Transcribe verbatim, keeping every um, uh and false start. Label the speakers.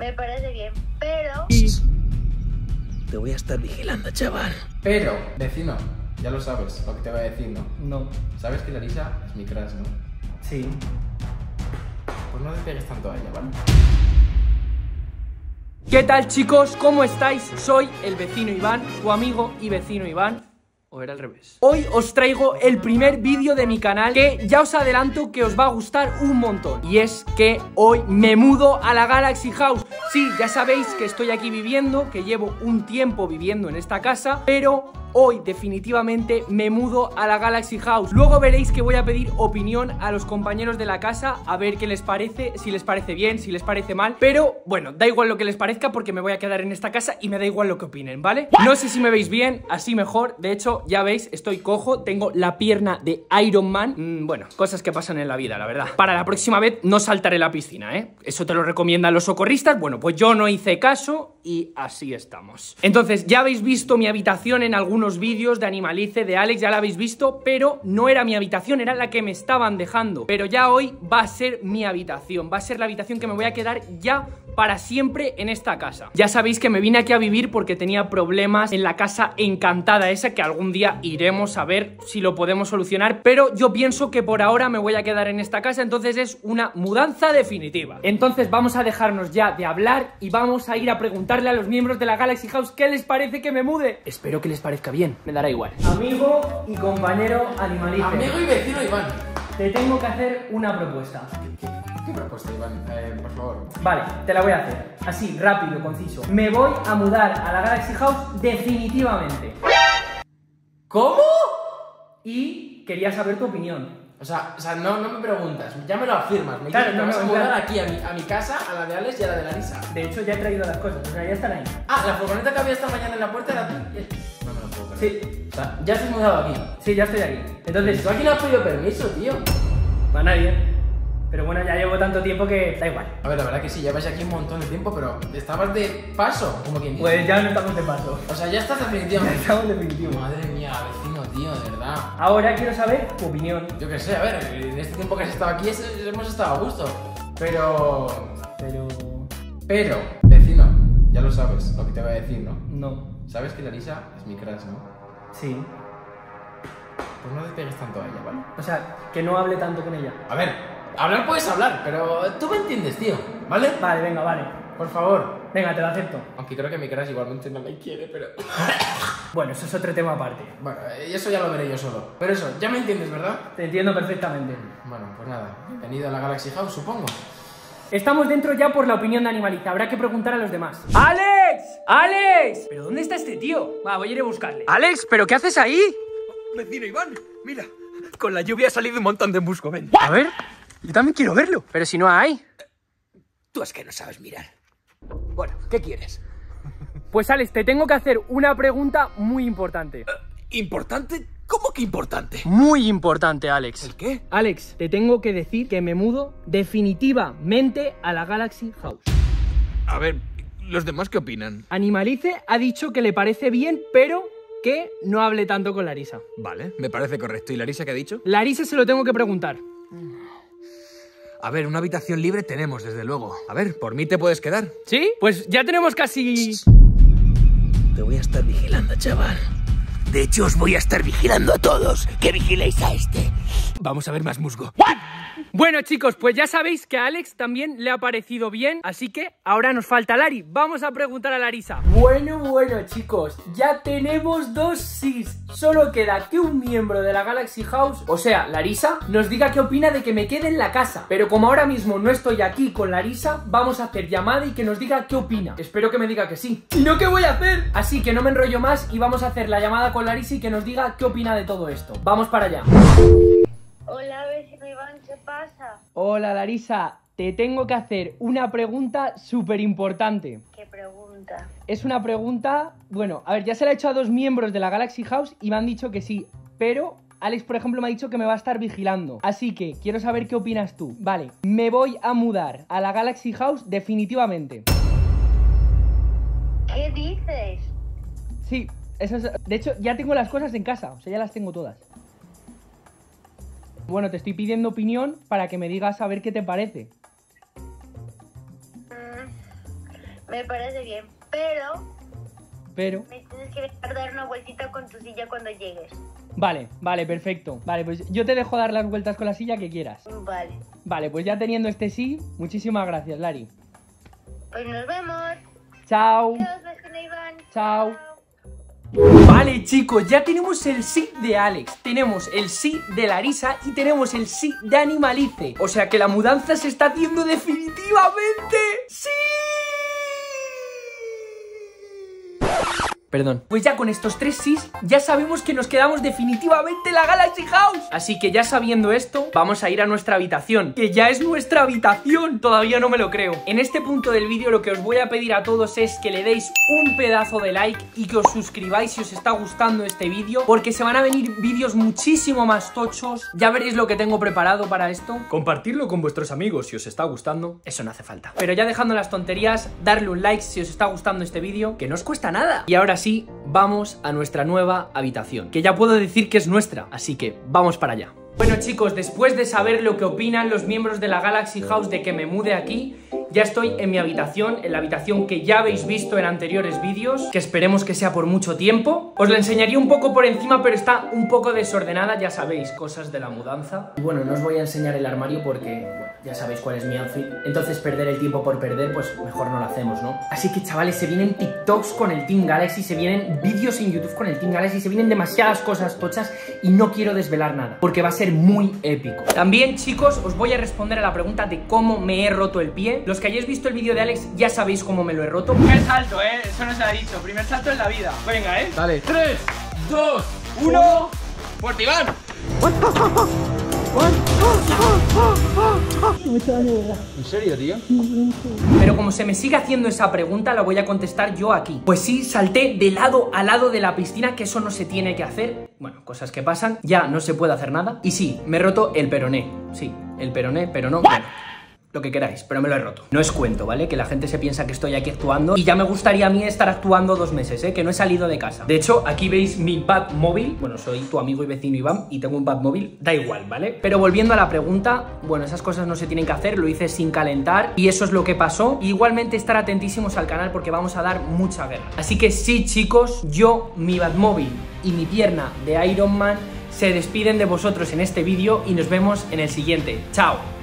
Speaker 1: Me parece bien, pero...
Speaker 2: Te voy a estar vigilando, chaval.
Speaker 3: Pero, vecino, ya lo sabes lo que te voy a decir, ¿no?
Speaker 4: No.
Speaker 3: Sabes que Larisa es mi crush, ¿no?
Speaker 4: Sí.
Speaker 3: Pues no te pegues tanto a ella, ¿vale?
Speaker 4: ¿Qué tal, chicos? ¿Cómo estáis? Soy el vecino Iván, tu amigo y vecino Iván. ¿O era al revés? Hoy os traigo el primer vídeo de mi canal que ya os adelanto que os va a gustar un montón. Y es que hoy me mudo a la Galaxy House. Sí, ya sabéis que estoy aquí viviendo, que llevo un tiempo viviendo en esta casa, pero hoy definitivamente me mudo a la Galaxy House. Luego veréis que voy a pedir opinión a los compañeros de la casa, a ver qué les parece, si les parece bien, si les parece mal. Pero bueno, da igual lo que les parezca porque me voy a quedar en esta casa y me da igual lo que opinen, ¿vale? No sé si me veis bien, así mejor. De hecho, ya veis, estoy cojo, tengo la pierna de Iron Man. mm, Bueno, cosas que pasan en la vida, la verdad. Para la próxima vez no saltaré la piscina, ¿eh? Eso te lo recomiendan los socorristas. Bueno, pues yo no hice caso y así estamos. Entonces, ya habéis visto mi habitación en algunos vídeos de Animalice, de Alex, ya la habéis visto, pero no era mi habitación, era la que me estaban dejando. Pero ya hoy va a ser mi habitación, va a ser la habitación que me voy a quedar ya para siempre en esta casa. Ya sabéis que me vine aquí a vivir porque tenía problemas en la casa encantada esa, que algún día iremos a ver si lo podemos solucionar, pero yo pienso que por ahora me voy a quedar en esta casa, entonces es una mudanza definitiva. Entonces vamos a dejarnos ya de hablar y vamos a ir a preguntarle a los miembros de la Galaxy House qué les parece que me mude. Espero que les parezca bien, me dará igual. Amigo y compañero Animalice,
Speaker 3: Amigo y vecino Iván.
Speaker 4: te tengo que hacer una propuesta.
Speaker 3: ¿Qué propuesta, Iván? Eh, por favor.
Speaker 4: Vale, te la voy a hacer. Así, rápido, conciso. Me voy a mudar a la Galaxy House definitivamente.
Speaker 3: ¿Cómo?
Speaker 4: Y quería saber tu opinión.
Speaker 3: O sea, o sea no, no me preguntas, ya me lo afirmas. Me
Speaker 4: Claro,
Speaker 3: dices que
Speaker 4: no,
Speaker 3: vas
Speaker 4: no,
Speaker 3: a mudar
Speaker 4: claro.
Speaker 3: aquí a mi, a mi casa, a la de Alex y a la de Larisa.
Speaker 4: De hecho, ya he traído las cosas, o sea, ya están ahí.
Speaker 3: Ah, la furgoneta que había esta mañana en la puerta era tuya. No me lo puedo creer.
Speaker 4: Sí,
Speaker 3: O sea, ya te has mudado aquí.
Speaker 4: sí, ya estoy aquí. Entonces,
Speaker 3: ¿Tú aquí no has pedido permiso, tío?
Speaker 4: para nadie. Pero bueno, ya llevo tanto tiempo que da igual.
Speaker 3: A ver, la verdad que sí, llevas aquí un montón de tiempo, pero estabas de paso, como quien dice.
Speaker 4: Pues ya no estamos de paso.
Speaker 3: O sea, ya estás
Speaker 4: Ya
Speaker 3: definitivamente.
Speaker 4: estamos definitivos.
Speaker 3: Madre mía, vecino, tío, de verdad.
Speaker 4: Ahora quiero saber tu opinión.
Speaker 3: Yo qué sé, a ver, en este tiempo que has estado aquí es- hemos estado a gusto. Pero...
Speaker 4: Pero...
Speaker 3: Pero, vecino, ya lo sabes lo que te voy a decir, ¿no?
Speaker 4: no.
Speaker 3: Sabes que Larisa es mi crush, ¿no?
Speaker 4: Sí.
Speaker 3: Pues no te pegues tanto a ella, ¿vale?
Speaker 4: O sea, que no hable tanto con ella.
Speaker 3: A ver, hablar puedes hablar, pero tú me entiendes, tío, ¿vale?
Speaker 4: Vale, venga, vale.
Speaker 3: Por favor.
Speaker 4: Venga, te lo acepto.
Speaker 3: Aunque creo que mi crush igualmente no me quiere, pero...
Speaker 4: Bueno, eso es otro tema aparte.
Speaker 3: Bueno, y eso ya lo veré yo solo. Pero eso, ya me entiendes, ¿verdad?
Speaker 4: Te entiendo perfectamente.
Speaker 3: Bueno, pues nada, bienvenido a la Galaxy House, supongo.
Speaker 4: Estamos dentro ya por la opinión de Animalice. Habrá que preguntar a los demás. ¡Alex! ¡Alex! ¿Pero dónde está este tío? Va, voy a ir a buscarle. ¡Alex! ¿Pero qué haces ahí?
Speaker 2: Vecino Iván, mira, con la lluvia ha salido un montón de musgo, ven.
Speaker 4: A ver, yo también quiero verlo. Pero si no hay.
Speaker 2: Tú es que no sabes mirar. Bueno, ¿qué quieres?
Speaker 4: Pues Alex, te tengo que hacer una pregunta muy importante.
Speaker 2: ¿Importante? ¿Cómo que importante?
Speaker 4: Muy importante, Alex.
Speaker 2: ¿El qué?
Speaker 4: Alex, te tengo que decir que me mudo definitivamente a la Galaxy House.
Speaker 2: A ver, ¿los demás qué opinan?
Speaker 4: Animalice ha dicho que le parece bien, pero que no hable tanto con Larisa.
Speaker 2: Vale, me parece correcto. ¿Y Larisa qué ha dicho?
Speaker 4: Larisa se lo tengo que preguntar.
Speaker 2: A ver, una habitación libre tenemos, desde luego. A ver, por mí te puedes quedar.
Speaker 4: ¿Sí? Pues ya tenemos casi...
Speaker 2: Te voy a estar vigilando, chaval. De hecho, os voy a estar vigilando a todos. Que vigiléis a este. Vamos a ver más musgo.
Speaker 4: Bueno, chicos, pues ya sabéis que a Alex también le ha parecido bien, así que ahora nos falta Lari. Vamos a preguntar a Larisa. Bueno, bueno, chicos, ya tenemos dos sís. Solo queda que un miembro de la Galaxy House, o sea, Larisa, nos diga qué opina de que me quede en la casa. Pero como ahora mismo no estoy aquí con Larisa, vamos a hacer llamada y que nos diga qué opina. Espero que me diga que sí. ¿Y no qué voy a hacer? Así que no me enrollo más y vamos a hacer la llamada con Larisa y que nos diga qué opina de todo esto. Vamos para allá.
Speaker 1: Hola, vecino Iván, ¿qué pasa?
Speaker 4: Hola Larisa, te tengo que hacer una pregunta súper importante.
Speaker 1: ¿Qué pregunta?
Speaker 4: Es una pregunta, bueno, a ver, ya se la he hecho a dos miembros de la Galaxy House y me han dicho que sí, pero Alex, por ejemplo, me ha dicho que me va a estar vigilando. Así que quiero saber qué opinas tú. Vale, me voy a mudar a la Galaxy House definitivamente.
Speaker 1: ¿Qué dices?
Speaker 4: Sí, eso es... De hecho, ya tengo las cosas en casa, o sea, ya las tengo todas. Bueno, te estoy pidiendo opinión para que me digas a ver qué te parece.
Speaker 1: Mm, Me parece bien, pero
Speaker 4: Pero...
Speaker 1: me tienes que dejar dar una vueltita con tu silla cuando llegues.
Speaker 4: Vale, vale, perfecto. Vale, pues yo te dejo dar las vueltas con la silla que quieras.
Speaker 1: Vale.
Speaker 4: Vale, pues ya teniendo este sí, muchísimas gracias, Lari.
Speaker 1: Pues nos vemos.
Speaker 4: Chao.
Speaker 1: Adiós, vecino Iván.
Speaker 4: Chao. Vale, chicos, ya tenemos el sí de Alex, tenemos el sí de Larisa y tenemos el sí de Animalice. O sea que la mudanza se está haciendo definitivamente. ¡Sí! Perdón. Pues ya con estos tres sís, ya sabemos que nos quedamos definitivamente en la Galaxy House. Así que ya sabiendo esto, vamos a ir a nuestra habitación, que ya es nuestra habitación. Todavía no me lo creo. En este punto del vídeo lo que os voy a pedir a todos es que le deis un pedazo de like y que os suscribáis si os está gustando este vídeo, porque se van a venir vídeos muchísimo más tochos. Ya veréis lo que tengo preparado para esto. Compartirlo con vuestros amigos si os está gustando. Eso no hace falta. Pero ya dejando las tonterías, darle un like si os está gustando este vídeo, que no os cuesta nada. Y ahora sí, vamos a nuestra nueva habitación, que ya puedo decir que es nuestra, así que vamos para allá. Bueno, chicos, después de saber lo que opinan los miembros de la Galaxy House de que me mude aquí, ya estoy en mi habitación, en la habitación que ya habéis visto en anteriores vídeos, que esperemos que sea por mucho tiempo. Os la enseñaría un poco por encima, pero está un poco desordenada, ya sabéis, cosas de la mudanza. Y bueno, no os voy a enseñar el armario porque, bueno, ya sabéis cuál es mi outfit. Entonces perder el tiempo por perder, pues mejor no lo hacemos, ¿no? Así que, chavales, se vienen TikToks con el Team Galaxy, se vienen vídeos en YouTube con el Team Galaxy, se vienen demasiadas cosas tochas y no quiero desvelar nada, porque va a ser muy épico. También, chicos, os voy a responder a la pregunta de cómo me he roto el pie. Los que hayáis visto el vídeo de Alex ya sabéis cómo me lo he roto.
Speaker 5: Primer salto, eh, eso no se ha dicho. Primer salto en la vida. Venga, eh.
Speaker 3: Dale. tres, dos,
Speaker 5: Uno. ¡Fuerte, Iván!
Speaker 3: ¿En serio, tío?
Speaker 4: Pero como se me sigue haciendo esa pregunta, la voy a contestar yo aquí. Pues sí, salté de lado a lado de la piscina, que eso no se tiene que hacer. Bueno, cosas que pasan, ya no se puede hacer nada. Y sí, me he roto el peroné. Sí, el peroné, pero no. Bueno, lo que queráis, pero me lo he roto. No es cuento, ¿vale? Que la gente se piensa que estoy aquí actuando y ya me gustaría a mí estar actuando dos meses, ¿eh? Que no he salido de casa. De hecho, aquí veis mi pad móvil. Bueno, soy tu amigo y vecino Iván y tengo un pad móvil, da igual, ¿vale? Pero volviendo a la pregunta, bueno, esas cosas no se tienen que hacer, lo hice sin calentar y eso es lo que pasó. Y igualmente estar atentísimos al canal porque vamos a dar mucha guerra. Así que sí, chicos, yo, mi pad móvil y mi pierna de Iron Man se despiden de vosotros en este vídeo y nos vemos en el siguiente. ¡Chao!